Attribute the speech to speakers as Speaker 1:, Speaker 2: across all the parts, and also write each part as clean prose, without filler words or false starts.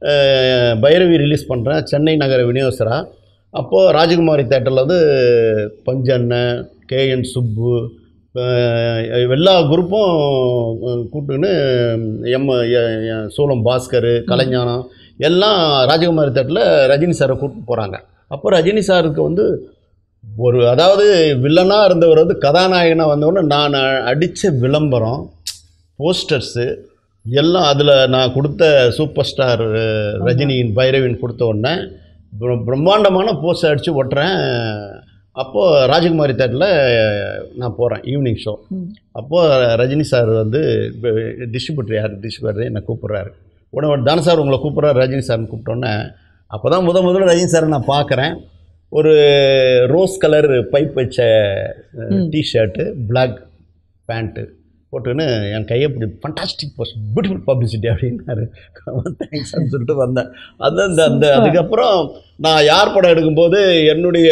Speaker 1: Bhairavi release பண்ணுறேன் சென்னை நகர விநியோகஸ்தரா. அப்போது ராஜகுமாரி தேட்டரில் வந்து பஞ்சண்ணன், கேஎன் சுப்பு, எல்லா குரூப்பும் கூப்பிட்டுன்னு சோளம் பாஸ்கர், கலைஞானம் எல்லாம் ராஜகுமாரி தேட்டரில் ரஜினி சாரை கூப்பிட்டு போகிறாங்க. அப்போ ரஜினி சாருக்கு வந்து ஒரு அதாவது வில்லனாக இருந்தவர் வந்து கதாநாயகனாக வந்தவொடனே நான் அடித்த விளம்பரம், போஸ்டர்ஸு எல்லாம் அதில் நான் கொடுத்த சூப்பர் ஸ்டார் ரஜினியின் பைரவின் கொடுத்த உடனே பிரம்மாண்டமான போஸ்டர் அடித்து ஒட்டுறேன். அப்போது ராஜகுமாரி தேட்டரில் நான் போகிறேன் ஈவினிங் ஷோ. அப்போது ரஜினி சார் வந்து டிஸ்ட்ரிபியூட்டர் என்னை கூப்பிட்றாரு. உடனே தானே சார் உங்களை கூப்பிட்றாரு ரஜினி சார்னு கூப்பிட்டோன்னே அப்போ தான் முதல்ல ரஜினி சாரை நான் பார்க்குறேன். ஒரு ரோஸ் கலர் பைப் வச்ச டிஷர்ட்டு, பிளாக் பேண்ட்டு போட்டுன்னு என் கையை இப்படி ஃபண்டாஸ்டிக் போஸ்ட், பியூட்டிஃபுல் பப்ளிசிட்டி அப்படின்னாரு. தேங்க்ஸ்ன்னு சொல்லிட்டு வந்தேன். அதுக்கப்புறம் நான் யார் படம் எடுக்கும்போது என்னுடைய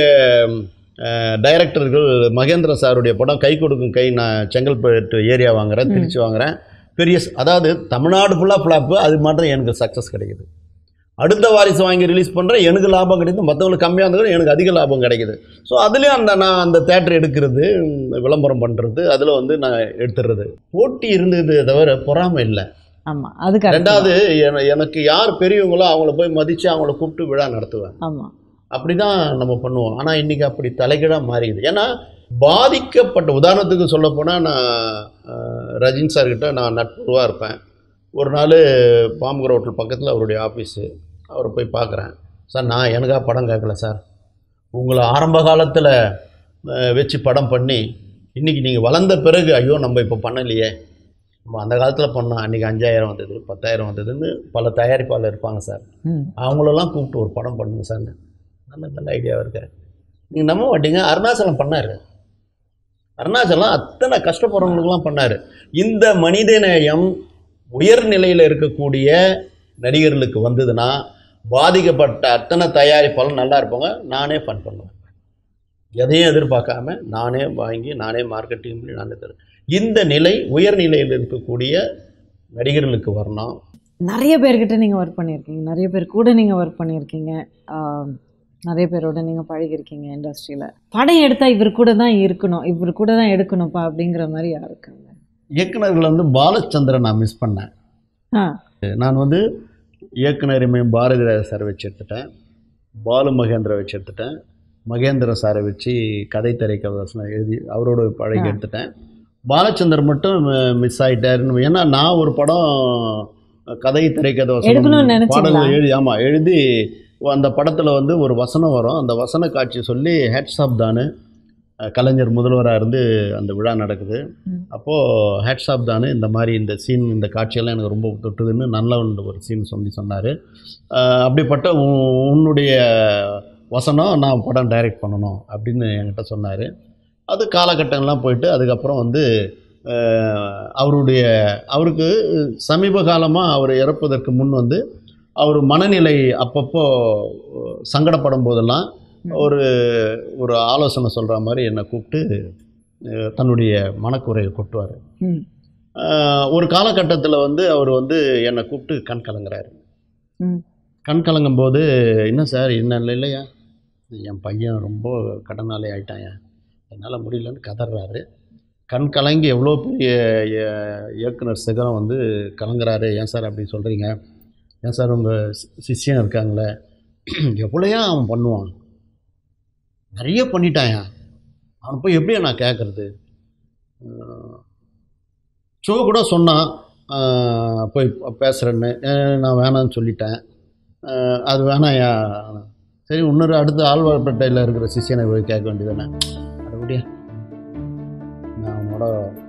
Speaker 1: டைரக்டர்கள் மகேந்திர சாருடைய படம் கை கொடுக்கும் கை, நான் செங்கல்பட்டு ஏரியா வாங்குகிறேன், திருச்சி வாங்குகிறேன். பெரிய அதாவது தமிழ்நாடு ஃபுல்லாக ஃப்ளாப்பு, அது மாத்திரம் எனக்கு சக்ஸஸ் கிடைக்குது. அடுத்த வாரிசு வாங்கி ரிலீஸ் பண்ணுறேன், எனக்கு லாபம் கிடைக்குது. மற்றவங்களுக்கு கம்மியாக இருந்தது எனக்கு அதிக லாபம் கிடைக்குது. ஸோ அதுலேயும் நான் அந்த தேட்டர் எடுக்கிறது, விளம்பரம் பண்ணுறது, அதில் வந்து நான் எடுத்துடுறது. போட்டி இருந்தது தவிர பொறாமை இல்லை.
Speaker 2: ஆமாம், அதுக்கு
Speaker 1: ரெண்டாவது எனக்கு யார் பெரியவங்களோ அவங்கள போய் மதித்து அவங்கள கூப்பிட்டு விழா நடத்துவேன்.
Speaker 2: ஆமாம்,
Speaker 1: அப்படி தான் நம்ம பண்ணுவோம். ஆனால் இன்றைக்கி அப்படி தலைகீழாக மாறிடுது. ஏன்னா பாதிக்கப்பட்ட உதாரணத்துக்கு சொல்லப்போனால் நான் ரஜினி சார்கிட்ட நான் நட்புறவாக இருப்பேன். ஒரு நாள் பாம்புகர் ஹோட்டல் பக்கத்தில் அவருடைய ஆஃபீஸு, அவரை போய் பார்க்குறேன். சார் நான் எனக்காக படம் கேட்கல சார், உங்களை ஆரம்ப காலத்தில் வச்சு படம் பண்ணி இன்றைக்கி நீங்கள் வளர்ந்த பிறகு ஐயோ நம்ம இப்போ பண்ணலையே, நம்ம அந்த காலத்தில் பண்ணோம், அன்றைக்கி 5000 வந்தது 10,000 வந்ததுன்னு பல தயாரிப்பாளர் இருப்பாங்க சார், அவங்களெல்லாம் கூப்பிட்டு ஒரு படம் பண்ணுங்க சார். நல்ல ஐடியாவாக இருக்கார். நீங்கள் நம்ப மாட்டீங்க, அருணாச்சலம் பண்ணார். அருணாச்சலம் அத்தனை கஷ்டப்படுறவங்களுக்கெல்லாம் பண்ணார். இந்த மனிதநேயம் உயர்நிலையில் இருக்கக்கூடிய நடிகர்களுக்கு வந்ததுன்னா பாதிக்கப்பட்ட அத்தனை தயாரிப்பாலும் நல்லா இருப்பாங்க. நானே ஃபன் பண்ணுவேன், எதையும் எதிர்பார்க்காம நானே வாங்கி நானே மார்க்கெட்டிங் பண்ணி நானே தருவேன். இந்த நிலை உயர்நிலையில் இருக்கக்கூடிய நடிகர்களுக்கு வரணும்.
Speaker 2: நிறைய பேர்கிட்ட நீங்கள் ஒர்க் பண்ணியிருக்கீங்க, நிறைய பேர் கூட நீங்கள் ஒர்க் பண்ணியிருக்கீங்க, நிறைய பேரோட நீங்கள் பழகிருக்கீங்க இண்டஸ்ட்ரியில். படம் எடுத்தால் இவர் கூட தான் இருக்கணும், இவர் கூட தான் எடுக்கணும்ப்பா அப்படிங்கிற மாதிரி யார் இருக்காங்க?
Speaker 1: இயக்குநர்கள் வந்து பாலச்சந்திரன் நான் மிஸ் பண்ணேன். நான் வந்து இயக்குனர் பாரதி ராஜா சாரை வச்சு எடுத்துட்டேன், பாலு மகேந்திர வச்சு எடுத்துட்டேன், மகேந்திர சாரை வச்சு கதை திரைக்கதை எழுதி அவரோட பழகி எடுத்துட்டேன். பாலச்சந்தர் மட்டும் மிஸ் ஆகிட்டாருன்னு. ஏன்னா நான் ஒரு படம் கதை திரைக்கதை பாடல்கள் எழுதி அந்த படத்தில் வந்து ஒரு வசனம் வரும். அந்த வசன காட்சி சொல்லி ஹேட்ஸ் ஆஃப் தானு கலைஞர் முதல்வராக இருந்து அந்த விழா நடக்குது. அப்போது ஹேட்ஸ் ஆஃப் தானு இந்த மாதிரி இந்த சீன் இந்த காட்சியெல்லாம் எனக்கு ரொம்ப தொட்டுதுன்னு நல்ல ஒரு சீன் சொன்னார். அப்படிப்பட்ட உன்னுடைய வசனம் நான் படம் டைரக்ட் பண்ணணும் அப்படின்னு என்கிட்ட சொன்னார். அது காலகட்டங்கள்லாம் போயிட்டு அதுக்கப்புறம் வந்து அவருக்கு சமீப காலமாக அவர் இறப்பதற்கு முன் வந்து அவர் மனநிலை அப்பப்போ சங்கடப்படும் போதெல்லாம் ஒரு ஆலோசனை சொல்கிற மாதிரி என்னை கூப்பிட்டு தன்னுடைய மனக்குறையை கொட்டுவார். ஒரு காலகட்டத்தில் வந்து அவர் வந்து என்னை கூப்பிட்டு கண் கலங்குறாரு. கண் கலங்கும் போது என்ன சார் என்ன இல்லையா, என் பையன் ரொம்ப கடனாலே ஆயிட்டான், என்னால் முடியலன்னு கதறாரு. கண் கலங்கி எவ்வளோ பெரிய இயக்குனர் சிகரம் வந்து கலங்குறாரு, ஏன் சார் அப்படி சொல்கிறீங்க, ஏன் சார் உங்கள் சிஷ்யன் இருக்காங்களே எவ்வளோயா அவன் பண்ணுவான், நிறைய பண்ணிட்டாயா, அவன் போய் எப்படியா நான் கேட்குறது, ஷோ கூட சொன்னான் போய் பேசுகிறேன்னு, நான் வேணான்னு சொல்லிட்டேன், அது வேணாயா, சரி இன்னொரு அடுத்த ஆழ்வார்பேட்டையில் இருக்கிற சிஷியனை போய் கேட்க வேண்டியதானே, அப்படியா நான் அவனோட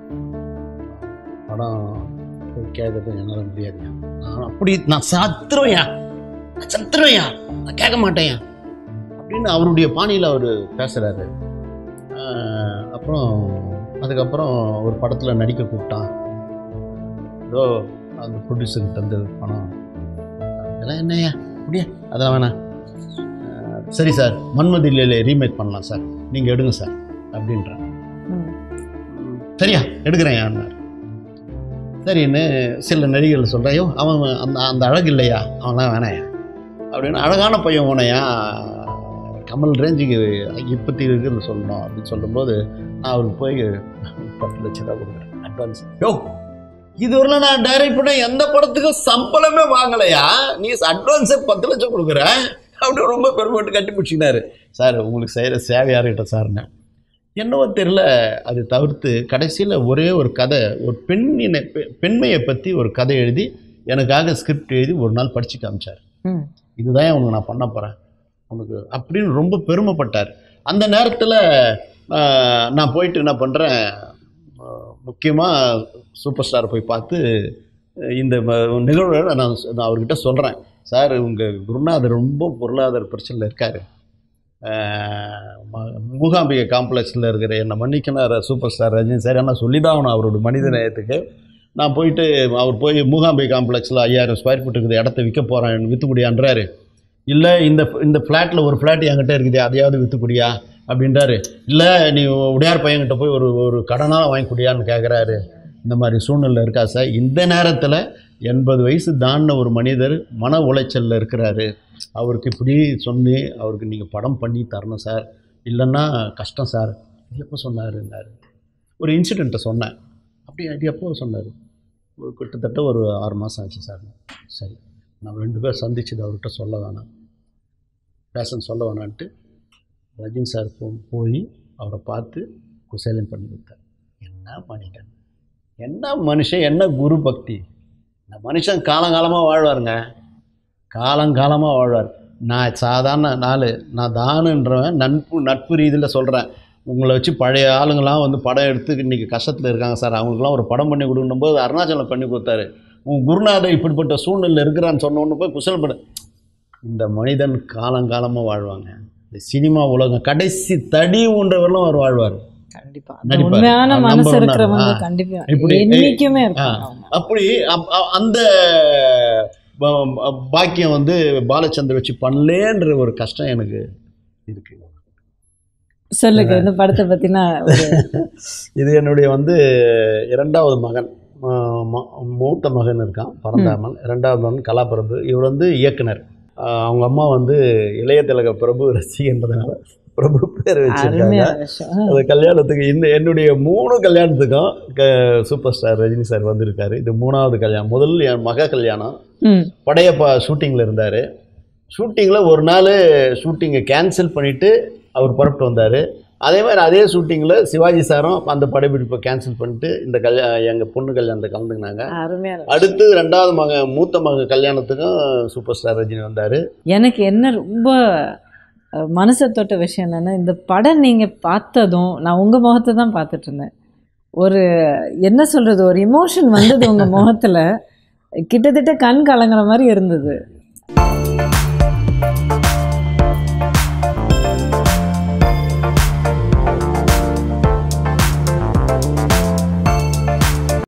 Speaker 1: படம் போய் கேட்கறது என்னால் முடியாதுயா, நான் சத்துருவையா நான் கேட்க மாட்டேன் அப்படின்னு அவருடைய பாணியில் அவர் பேசுகிறாரு. அப்புறம் அதுக்கப்புறம் ஒரு படத்தில் நடிக்க கூப்பிட்டான், ஏதோ அந்த ப்ரொடியூசருக்கு தந்தது பணம், அதெல்லாம் என்னையா அப்படியா, அதெல்லாம் வேணாம், சரி சார் மன்மதிலே ரீமேக் பண்ணலாம் சார், நீங்கள் எடுங்க சார் அப்படின்றான். சரியா எடுக்கிறேன் யாருன்னார். சரின்னு சில நடிகர்கள் சொல்கிறேன், அவன் அந்த அந்த அழகு இல்லையா, அவன்லாம் வேணாயா அப்படின்னு, அழகான பையன் உனையா கமல் ரேஞ்சுக்கு இப்பத்தி இருக்குன்னு சொல்லணும் அப்படின்னு சொல்லும்போது நான் அவருக்கு போய் 10 லட்சம் ரூபா கொடுக்குறேன் அட்வான்ஸ். இதுவரையில் நான் டைரக்ட் பண்ண எந்த படத்துக்கும் சம்பளமே வாங்கலையா, நீ அட்வான்ஸே 10 லட்சம் கொடுக்குற அப்படின்னு ரொம்ப பெருமைப்பட்டு கட்டி பிடிச்சிக்கினாரு. சார் உங்களுக்கு செய்கிற சேவை யாருக்கிட்ட சார்னேன். என்னவோ தெரியல, அது தவிர்த்து கடைசியில் ஒரே ஒரு கதை, ஒரு பெண்மையை பற்றி ஒரு கதை எழுதி எனக்காக ஸ்கிரிப்ட் எழுதி ஒரு நாள் படித்து காமிச்சார். இதுதான் உனக்கு நான் பண்ண போகிறேன் உனக்கு அப்படின்னு ரொம்ப பெருமைப்பட்டார். அந்த நேரத்தில் நான் போயிட்டு என்ன பண்ணுறேன், முக்கியமாக சூப்பர் ஸ்டாரை போய் பார்த்து இந்த நிகழ்வை நான் அவர்கிட்ட சொல்கிறேன். சார் உங்கள் குருநாதர் ரொம்ப பொருளாதார பிரச்சனையில் இருக்கார், மூகாம்பிகை காம்ப்ளெக்ஸில் இருக்கிற என்னை மன்னிக்கினார் சூப்பர் ஸ்டார் ரஜினி சார், ஆனால் சொல்லி தான் ஆகணும் அவரோட மனித நேயத்துக்கு. நான் போயிட்டு அவர் போய் மூகாம்பிகை காம்ப்ளெக்ஸில் 5000 ஸ்கொயர் ஃபீட் இருக்குது இடத்த விற்க போகிறேன், விற்றுக்கூடியான்றாரு. இல்லை இந்த ஃப்ளாட்டில் ஒரு ஃப்ளாட் என்கிட்ட இருக்குது, அதையாவது விற்றுக்கூடியா அப்படின்றாரு. இல்லை நீ உடையார் பையன்கிட்ட போய் ஒரு கடனாக வாங்கிக்கூடியான்னு கேட்குறாரு. இந்த மாதிரி சூழ்நிலை இருக்கா சார். இந்த நேரத்தில் 80 வயசு தாண்டின ஒரு மனிதர் மன உளைச்சலில் இருக்கிறாரு, அவருக்கு இப்படி சொன்னி அவருக்கு நீங்கள் படம் பண்ணி தரணும் சார், இல்லைன்னா கஷ்டம் சார். இது எப்போ சொன்னாருன்னாரு. ஒரு இன்சிடெண்ட்டை சொன்னேன். அப்படி அது எப்போ சொன்னார், கிட்டத்தட்ட ஒரு 6 மாதம் ஆச்சு சார். சரி நம்ம 2 பேர் சந்திச்சது அவர்கிட்ட சொல்ல வேணாம், பேசன்னு சொல்ல வேணான்ட்டு ரஜினி சார் போய் அவரை பார்த்து குசேலன் பண்ணி கொடுத்தார். என்ன மனிதன், என்ன மனுஷன், என்ன குரு பக்தி. இந்த மனுஷன் காலங்காலமாக வாழ்வாருங்க, காலங்காலமாக வாழ்வார். நான் சாதாரண நாள், நான் தானுன்றவன் நட்பு ரீதியில் சொல்கிறேன். உங்களை வச்சு பழைய ஆளுங்களாம் வந்து படம் எடுத்து இன்றைக்கி கஷ்டத்தில் இருக்காங்க சார், அவங்களுக்குலாம் ஒரு படம் பண்ணி கொடுக்கணும் போது அருணாச்சலம் பண்ணி கொடுத்தாரு. உங்கள் குருநாதர் இப்படிப்பட்ட சூழ்நிலை இருக்கிறான்னு சொன்ன ஒன்று போய் குசல் பண்ண. இந்த மனிதன் காலங்காலமாக வாழ்வாங்க. இந்த சினிமா உலகம் கடைசி தடி ஊன்றவரெல்லாம் அவர் வாழ்வார். அப்படி அந்த பாக்கியம் வந்து பாலச்சந்தர் வச்சு பண்ணலேன்ற ஒரு கஷ்டம் எனக்கு இருக்கு.
Speaker 2: சொல்லுங்க இந்த படத்தை பத்தினா.
Speaker 1: இது என்னுடைய வந்து 2வது மகன், மூத்த மகன் இருக்கான் பரந்தாமன், 2வது மகன் கலாபிரபு. இவர் வந்து இயக்குனர். அவங்க அம்மா வந்து இளைய திலக பிரபு ரசிகன்றதுனால பிரபு பேர் வச்சிருக்காங்க. அந்த கல்யாணத்துக்கு என்னுடைய 3 கல்யாணத்துக்கும் சூப்பர் ஸ்டார் ரஜினி சார் வந்திருக்காரு. இது 3வது கல்யாணம். முதல் என் மக கல்யாணம் படையப்பா ஷூட்டிங்கில் இருந்தார். ஷூட்டிங்கில் ஒரு நாள் ஷூட்டிங்கை கேன்சல் பண்ணிவிட்டு அவர் புறப்பட்டு வந்தார். அதே மாதிரி அதே ஷூட்டிங்கில் சிவாஜி சாரும் அந்த படப்பிடிப்பை கேன்சல் பண்ணிட்டு இந்த எங்கள் பொண்ணு கல்யாணத்தை கலந்துக்கினாங்க. அடுத்து 2வது மூத்த மக கல்யாணத்துக்கும் சூப்பர் ஸ்டார் ரஜினி வந்தார்.
Speaker 2: எனக்கு என்ன ரொம்ப மனசை தொட்ட விஷயம் என்னென்னா, இந்த படம் நீங்கள் பார்த்ததும் நான் உங்கள் முகத்தை தான் பார்த்துட்டு இருந்தேன். ஒரு என்ன சொல்கிறது, ஒரு இமோஷன் வந்தது உங்கள் முகத்தில், கிட்டத்தட்ட கண் கலங்குற மாதிரி இருந்தது.